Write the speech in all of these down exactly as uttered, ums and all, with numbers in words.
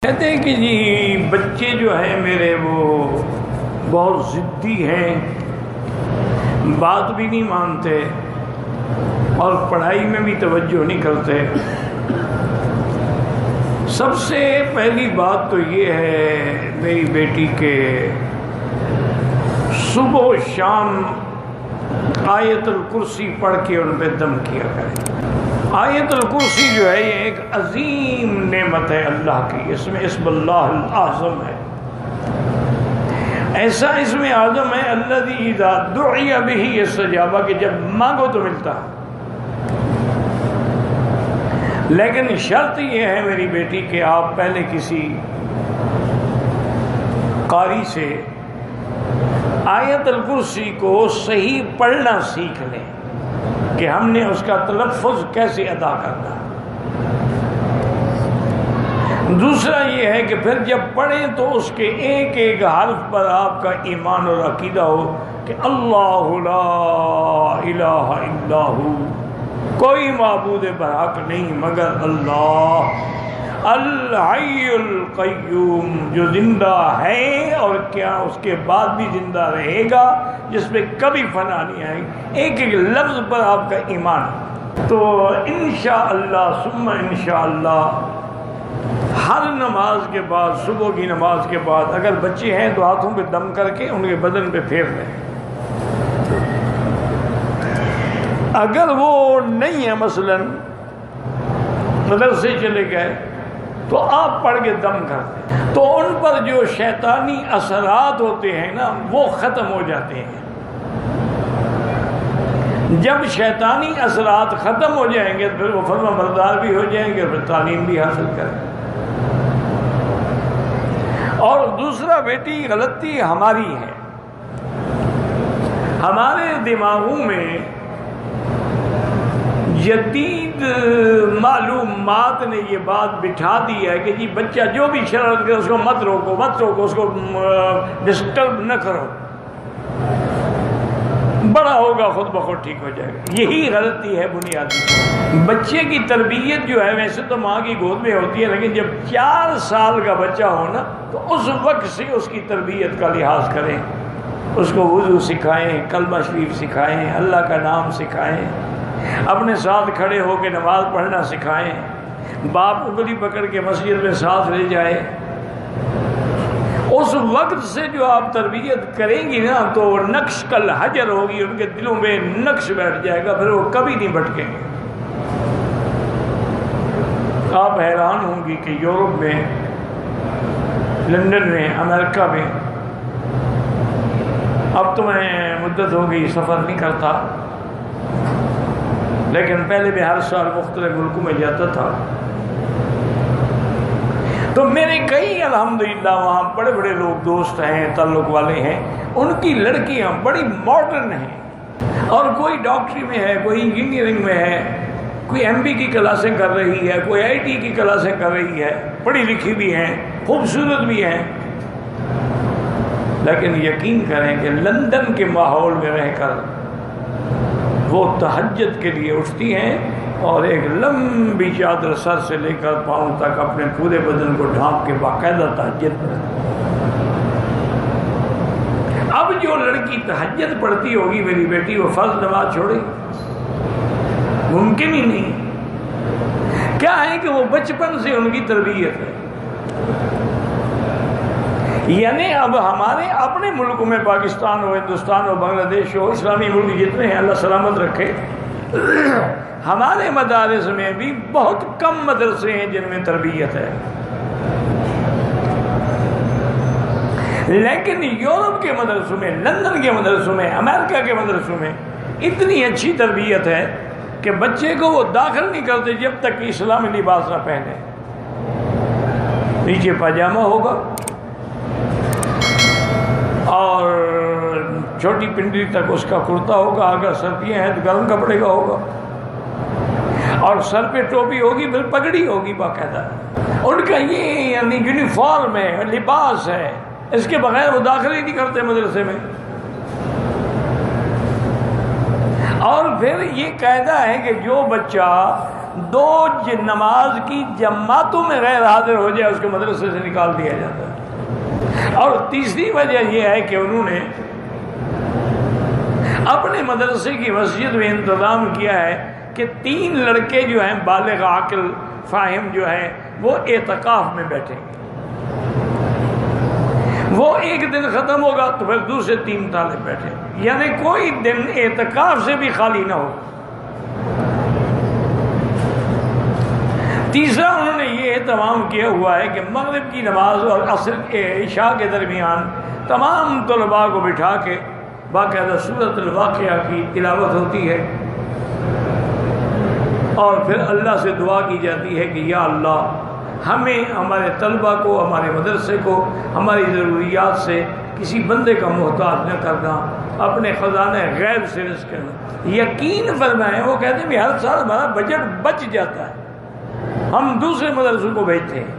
کہتے ہیں کہ جی بچے جو ہیں میرے وہ بہت ضدی ہیں، بات بھی نہیں مانتے اور پڑھائی میں بھی توجہ نہیں کرتے۔ سب سے پہلی بات تو یہ ہے میری بیٹی کے صبح و شام آیت الکرسی پڑھ کے ان پہ دم کیا کریں۔ آیت الکرسی جو ہے یہ ایک عظیم نعمت ہے اللہ کی، اس میں اسم اللہ الاعظم ہے، ایسا اسم اعظم ہے الذی اذا دعی بہ استجاب، کہ جب مانگو تو ملتا ہے۔ لیکن شرط یہ ہے میری بیٹی کہ آپ پہلے کسی قاری سے آیت الکرسی کو صحیح پڑھنا سیکھ لیں کہ ہم نے اس کا تلفظ کیسے ادا کرنا۔ دوسرا یہ ہے کہ پھر جب پڑھیں تو اس کے ایک ایک حرف پر آپ کا ایمان اور عقیدہ ہو کہ اللہ لا الہ الا ہو، کوئی معبود برحق نہیں مگر اللہ، الحی القیوم، جو زندہ ہے اور کیا اس کے بعد بھی زندہ رہے گا، جس پہ کبھی فنا نہیں آئے گی، ایک ایک لفظ پر آپ کا ایمان۔ تو انشاءاللہ ثم انشاءاللہ ہر نماز کے بعد، صبح کی نماز کے بعد اگر بچے ہیں تو ہاتھوں پہ دم کر کے ان کے بدن پہ پھیر دیں۔ اگر وہ نہیں ہے مثلاً مدرسے چلے گئے تو آپ پڑھ کے دم کر دیں، تو ان پر جو شیطانی اثرات ہوتے ہیں نا وہ ختم ہو جاتے ہیں۔ جب شیطانی اثرات ختم ہو جائیں گے پھر وہ فرما بردار بھی ہو جائیں گے، پھر تعلیم بھی حاصل کریں گے۔ اور دوسرا بیٹی غلطی ہماری ہے، ہمارے دماغوں میں جدید معلومات نے یہ بات بٹھا دی ہے کہ جی بچہ جو بھی شرارت کرے اس کو مت روکو مت روکو، اس کو ڈسٹرب نہ کرو، بڑا ہوگا خود بخود ٹھیک ہو جائے گا۔ یہی غلطی ہے بنیادی۔ بچے کی تربیت جو ہے ویسے تو ماں کی گود میں ہوتی ہے، لیکن جب چار سال کا بچہ ہو نا تو اس وقت سے اس کی تربیت کا لحاظ کریں، اس کو وضو سکھائیں، کلمہ شریف سکھائیں، اللہ کا نام سکھائیں، اپنے ساتھ کھڑے ہو کے نماز پڑھنا سکھائیں، باپ انگلی پکڑ کے مسجد میں ساتھ لے جائیں۔ اس وقت سے جو آپ تربیت کریں گی نا تو نقش کل حجر ہوگی، ان کے دلوں میں نقش بیٹھ جائے گا، پھر وہ کبھی نہیں بھٹکیں گے۔ آپ حیران ہوں گی کہ یورپ میں، لندن میں، امریکہ میں، اب تو میں مدت ہو گئی سفر نہیں کرتا، لیکن پہلے بھی ہر سال مختلف ملکوں میں جاتا تھا، تو میرے کئی الحمدللہ وہاں بڑے بڑے لوگ دوست ہیں، تعلق والے ہیں، ان کی لڑکیاں بڑی ماڈرن ہیں، اور کوئی ڈاکٹری میں ہے، کوئی انجینئرنگ میں ہے، کوئی ایم بی کی کلاسیں کر رہی ہے، کوئی آئی ٹی کی کلاسیں کر رہی ہے، پڑھی لکھی بھی ہیں، خوبصورت بھی ہیں۔ لیکن یقین کریں کہ لندن کے ماحول میں رہ کر وہ تہجد کے لیے اٹھتی ہیں اور ایک لمبی چادر سر سے لے کر پاؤں تک اپنے پورے بدن کو ڈھانپ کے باقاعدہ تہجد پڑھتی۔ اب جو لڑکی تہجد پڑھتی ہوگی میری بیٹی، وہ فرض نماز چھوڑے گی؟ ممکن ہی نہیں۔ کیا ہے کہ وہ بچپن سے ان کی تربیت ہے۔ یعنی اب ہمارے اپنے ملکوں میں، پاکستان ہو، ہندوستان ہو، بنگلہ دیش ہو، اسلامی ملک جتنے ہیں اللہ سلامت رکھے، ہمارے مدارس میں بھی بہت کم مدرسے ہیں جن میں تربیت ہے، لیکن یورپ کے مدرسوں میں، لندن کے مدرسوں میں، امریکہ کے مدرسوں میں اتنی اچھی تربیت ہے کہ بچے کو وہ داخل نہیں کرتے جب تک کہ اسلامی لباس نہ پہنے۔ نیچے پاجامہ ہوگا اور چھوٹی پنڈلی تک اس کا کرتا ہوگا، اگر سردیاں ہیں تو گرم کپڑے کا ہوگا، اور سر پہ ٹوپی ہوگی، پھر پگڑی ہوگی باقاعدہ۔ ان کا یہ یعنی یونیفارم ہے، لباس ہے، اس کے بغیر وہ داخل ہی نہیں کرتے مدرسے میں۔ اور پھر یہ قاعدہ ہے کہ جو بچہ دو نماز کی جماعتوں میں غیر حاضر ہو جائے اس کو مدرسے سے نکال دیا جاتا ہے۔ اور تیسری وجہ یہ ہے کہ انہوں نے اپنے مدرسے کی مسجد میں انتظام کیا ہے کہ تین لڑکے جو ہیں بالغ عاقل فاہم جو ہیں وہ اعتکاف میں بیٹھیں گے، وہ ایک دن ختم ہوگا تو پھر دوسرے تین طالب بیٹھیں گے، یعنی کوئی دن اعتکاف سے بھی خالی نہ ہو۔ تیسرا انہوں نے یہ اہتمام کیا ہوا ہے کہ مغرب کی نماز اور عصر کے عشاء کے درمیان تمام طلباء کو بٹھا کے باقاعدہ سورۃ الواقعہ کی تلاوت ہوتی ہے اور پھر اللہ سے دعا کی جاتی ہے کہ یا اللہ ہمیں ہمارے طلباء کو، ہمارے مدرسے کو، ہماری ضروریات سے کسی بندے کا محتاج نہ کرنا، اپنے خزانہ غیب سے رزق کرنا۔ یقین فرمائیں، وہ کہتے ہیں کہ ہر سال ہمارا بجٹ بچ جاتا ہے، ہم دوسرے مدرسوں کو بھیجتے ہیں۔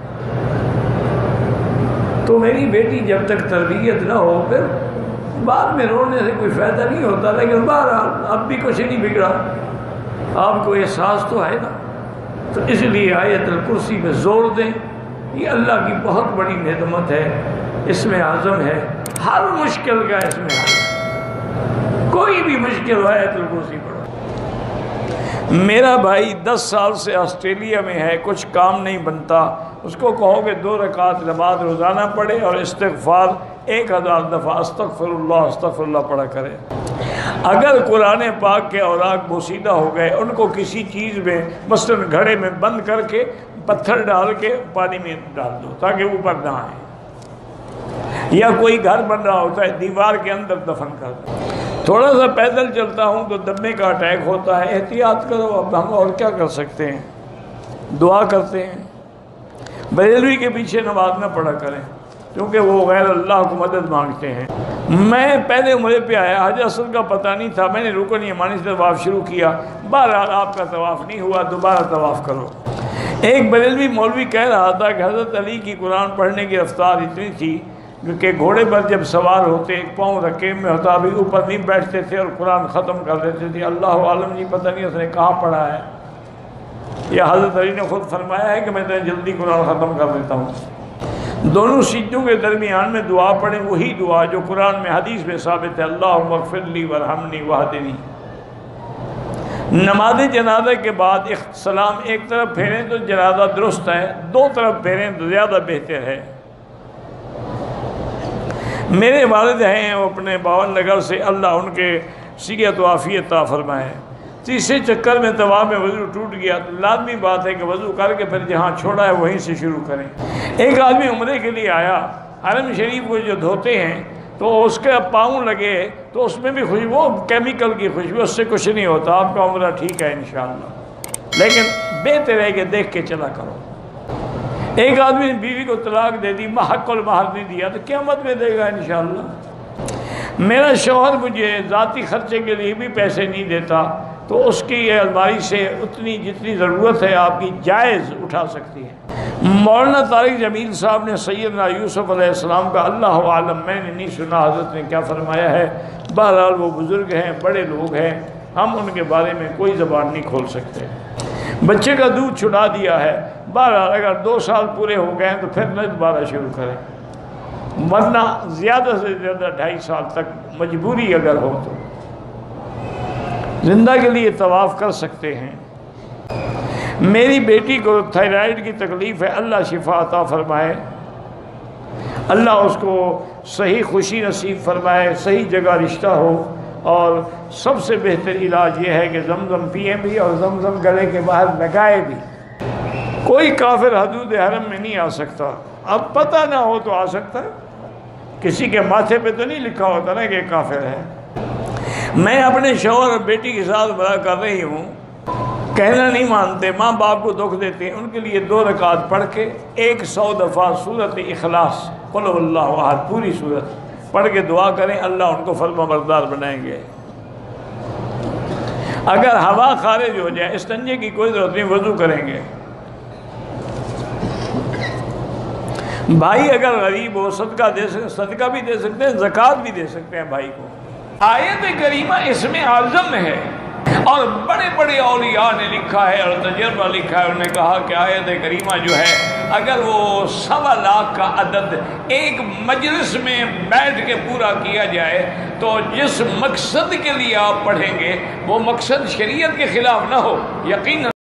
تو میری بیٹی جب تک تربیت نہ ہو پھر بعد میں رونے سے کوئی فائدہ نہیں ہوتا، لیکن بہرحال اب بھی کچھ نہیں بگڑا، آپ کو احساس تو ہے نا۔ تو اس لیے آیت الکرسی میں زور دیں، یہ اللہ کی بہت بڑی نعمت ہے، اس میں عزم ہے، ہر مشکل کا اس میں حل، کوئی بھی مشکل ہو آیت الکرسی پڑھو۔ میرا بھائی دس سال سے آسٹریلیا میں ہے، کچھ کام نہیں بنتا، اس کو کہو کہ دو رکعت نماز روزانہ پڑھے اور استغفار ایک ہزار دفعہ استغفر اللہ استغفر اللہ پڑھا کرے۔ اگر قرآن پاک کے اوراق بوسیدہ ہو گئے، ان کو کسی چیز میں مثلاً گھڑے میں بند کر کے پتھر ڈال کے پانی میں ڈال دو تاکہ اوپر نہ آئے، یا کوئی گھر بن رہا ہوتا ہے دیوار کے اندر دفن کر دو۔ تھوڑا سا پیدل چلتا ہوں تو دمے کا اٹیک ہوتا ہے، احتیاط کرو، اب ہم اور کیا کر سکتے ہیں، دعا کرتے ہیں۔ بریلوی کے پیچھے نماز نہ پڑھا کریں کیونکہ وہ غیر اللہ کو مدد مانگتے ہیں۔ میں پہلے عمرے پہ آیا، حج اسود کا پتہ نہیں تھا، میں نے رکن یمانی سے طواف شروع کیا، بہرحال آپ کا طواف نہیں ہوا، دوبارہ طواف کرو۔ ایک بریلوی مولوی کہہ رہا تھا کہ حضرت علی کی قرآن پڑھنے کی رفتار اتنی تھی کہ گھوڑے پر جب سوار ہوتے ایک پاؤں رکیب میں ہوتا، ابھی اوپر نہیں بیٹھتے تھے اور قرآن ختم کر دیتے تھے۔ اللہ عالم جی پتہ نہیں اس نے کہاں پڑھا ہے، یا حضرت علی نے خود فرمایا ہے کہ میں تو جلدی قرآن ختم کر دیتا ہوں۔ دونوں سجدوں کے درمیان میں دعا پڑھیں، وہی دعا جو قرآن میں حدیث میں ثابت ہے، اللہم اغفر لی ورحمنی واہدنی۔ نماز جنازہ کے بعد سلام ایک طرف پھیریں تو جنازہ درست ہے، دو طرف پھیریں تو زیادہ بہتر ہے۔ میرے والد ہیں، وہ اپنے باون نگر سے، اللہ ان کے صحت و عافیت عطا فرمائے۔ تیسرے چکر میں طواف میں وضو ٹوٹ گیا تو لازمی بات ہے کہ وضو کر کے پھر جہاں چھوڑا ہے وہیں سے شروع کریں۔ ایک آدمی عمرے کے لیے آیا، حرم شریف کو جو دھوتے ہیں تو اس کے پاؤں لگے تو اس میں بھی خوشبو، کیمیکل کی خوشبو، اس سے کچھ نہیں ہوتا، آپ کا عمرہ ٹھیک ہے انشاءاللہ، لیکن بہتر ہے کہ دیکھ کے چلا کرو۔ ایک آدمی نے بیوی کو طلاق دے دی، حق المہر نہیں دیا تو قیامت میں دے گا انشاءاللہ۔ میرا شوہر مجھے ذاتی خرچے کے لیے بھی پیسے نہیں دیتا تو اس کی یہ الماری سے اتنی جتنی ضرورت ہے آپ کی جائز اٹھا سکتی ہے۔ مولانا طارق جمیل صاحب نے سیدنا یوسف علیہ السلام کا اللہ عالم، میں نے نہیں سنا حضرت نے کیا فرمایا ہے، بہرحال وہ بزرگ ہیں، بڑے لوگ ہیں، ہم ان کے بارے میں کوئی زبان نہیں کھول سکتے۔ بچے کا دودھ چھڑا دیا ہے، بہرحال اگر دو سال پورے ہو گئے تو پھر نہ دوبارہ شروع کریں، ورنہ زیادہ سے زیادہ ڈھائی سال تک مجبوری اگر ہو تو زندہ کے لیے طواف کر سکتے ہیں۔ میری بیٹی کو تھائرائیڈ کی تکلیف ہے، اللہ شفا عطا فرمائے، اللہ اس کو صحیح خوشی نصیب فرمائے، صحیح جگہ رشتہ ہو، اور سب سے بہتر علاج یہ ہے کہ زمزم پئیں بھی اور زمزم گلے کے باہر لگائے بھی۔ کوئی کافر حدود حرم میں نہیں آ سکتا، اب پتہ نہ ہو تو آ سکتا ہے، کسی کے ماتھے پہ تو نہیں لکھا ہوتا نا کہ کافر ہے۔ میں اپنے شوہر اور بیٹی کے ساتھ بڑا کر رہی ہوں، کہنا نہیں مانتے، ماں باپ کو دکھ دیتے ہیں، ان کے لیے دو رکعت پڑھ کے ایک سو دفعہ سورۃ اخلاص قل هو اللہ احد پوری سورت پڑھ کے دعا کریں، اللہ ان کو فرما بردار بنائیں گے۔ اگر ہوا خارج ہو جائے استنجے کی کوئی ضرورت نہیں، وضو کریں گے۔ بھائی اگر غریب ہو صدقہ دے سکتے، صدقہ بھی دے سکتے ہیں، زکوٰۃ بھی دے سکتے ہیں بھائی کو۔ آیت کریمہ اس میں عزم ہے، اور بڑے بڑے اولیاء نے لکھا ہے اور تجربہ لکھا ہے، انہوں نے کہا کہ آیت کریمہ جو ہے اگر وہ سوا لاکھ کا عدد ایک مجلس میں بیٹھ کے پورا کیا جائے تو جس مقصد کے لیے آپ پڑھیں گے وہ مقصد شریعت کے خلاف نہ ہو، یقیناً